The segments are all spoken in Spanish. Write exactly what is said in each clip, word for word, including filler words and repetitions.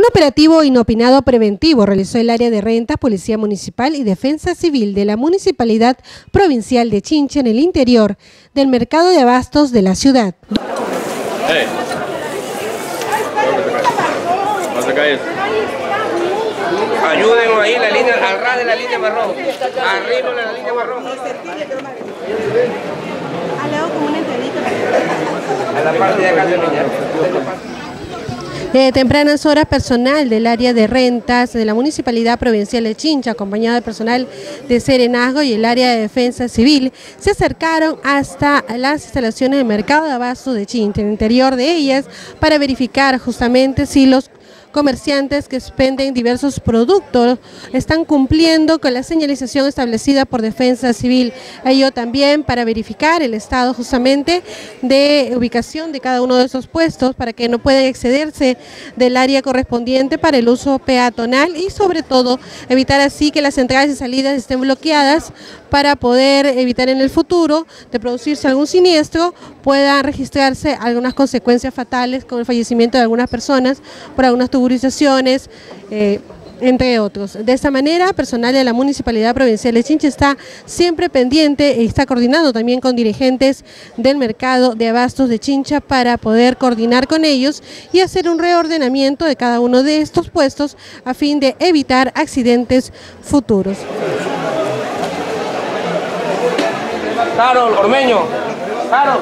operativo inopinado preventivo realizó el área de rentas, Policía Municipal y Defensa Civil de la Municipalidad Provincial de Chincha en el interior del mercado de abastos de la ciudad. Hey. Ayúdenos ahí, la línea, al ras de la línea marrón. Arriba de la línea marrón. Al lado como una entradita. A la parte de acá de la De tempranas horas, personal del área de rentas de la Municipalidad Provincial de Chincha, acompañado del personal de Serenazgo y el área de Defensa Civil, se acercaron hasta las instalaciones del mercado de abastos de Chincha, en el interior de ellas, para verificar justamente si los comerciantes que expenden diversos productos están cumpliendo con la señalización establecida por Defensa Civil. Ello también para verificar el estado justamente de ubicación de cada uno de esos puestos para que no puedan excederse del área correspondiente para el uso peatonal y sobre todo evitar así que las entradas y salidas estén bloqueadas para poder evitar en el futuro de producirse algún siniestro, puedan registrarse algunas consecuencias fatales con el fallecimiento de algunas personas por algunas tuburizaciones, eh, entre otros. De esta manera, personal de la Municipalidad Provincial de Chincha está siempre pendiente y está coordinando también con dirigentes del mercado de abastos de Chincha para poder coordinar con ellos y hacer un reordenamiento de cada uno de estos puestos a fin de evitar accidentes futuros. Carol, Ormeño, Carol.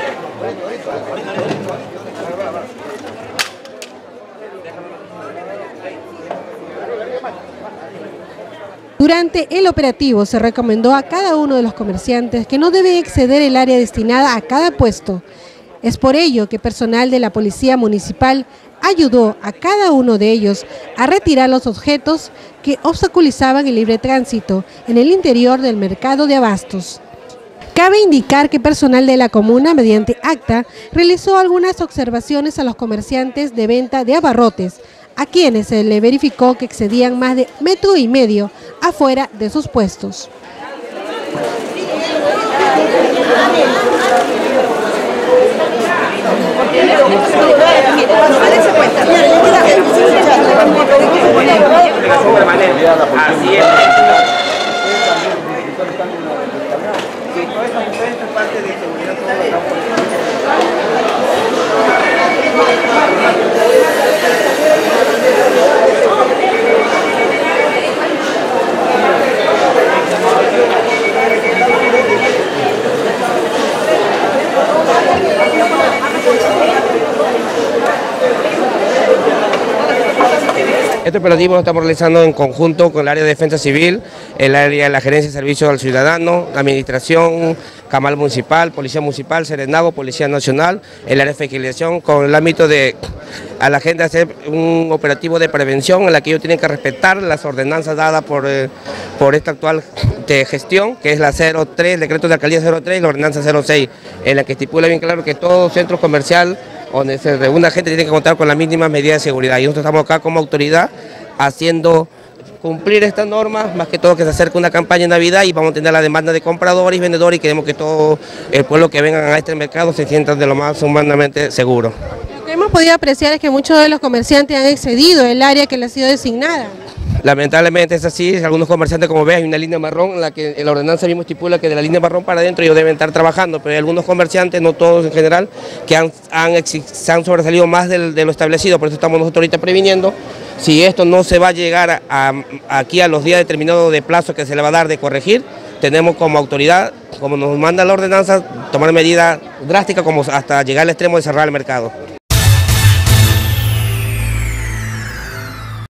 Durante el operativo se recomendó a cada uno de los comerciantes que no deben exceder el área destinada a cada puesto. Es por ello que personal de la Policía Municipal ayudó a cada uno de ellos a retirar los objetos que obstaculizaban el libre tránsito en el interior del mercado de abastos. Cabe indicar que personal de la comuna, mediante acta, realizó algunas observaciones a los comerciantes de venta de abarrotes, a quienes se le verificó que excedían más de metro y medio afuera de sus puestos. Así es. Parte de seguridad Este operativo lo estamos realizando en conjunto con el área de Defensa Civil, el área de la Gerencia de Servicios al Ciudadano, la Administración, Camal Municipal, Policía Municipal, Serenazgo, Policía Nacional, el área de fiscalización, con el ámbito de a la gente hacer un operativo de prevención en la que ellos tienen que respetar las ordenanzas dadas por, eh, por esta actual de gestión, que es la cero tres, el decreto de alcaldía cero tres y la ordenanza cero seis, en la que estipula bien claro que todo centro comercial donde se reúna gente tiene que contar con las mínimas medidas de seguridad. Y nosotros estamos acá como autoridad haciendo cumplir estas normas, más que todo que se acerca una campaña de Navidad y vamos a tener la demanda de compradores y vendedores y queremos que todo el pueblo que vengan a este mercado se sientan de lo más humanamente seguro. Lo que hemos podido apreciar es que muchos de los comerciantes han excedido el área que les ha sido designada. Lamentablemente es así, algunos comerciantes, como ves, hay una línea marrón en la que la ordenanza mismo estipula que de la línea marrón para adentro ellos deben estar trabajando, pero hay algunos comerciantes, no todos en general, que han, han, se han sobresalido más de, de lo establecido, por eso estamos nosotros ahorita previniendo. Si esto no se va a llegar a, a, aquí a los días determinados de plazo que se le va a dar de corregir, tenemos como autoridad, como nos manda la ordenanza, tomar medidas drásticas como hasta llegar al extremo de cerrar el mercado.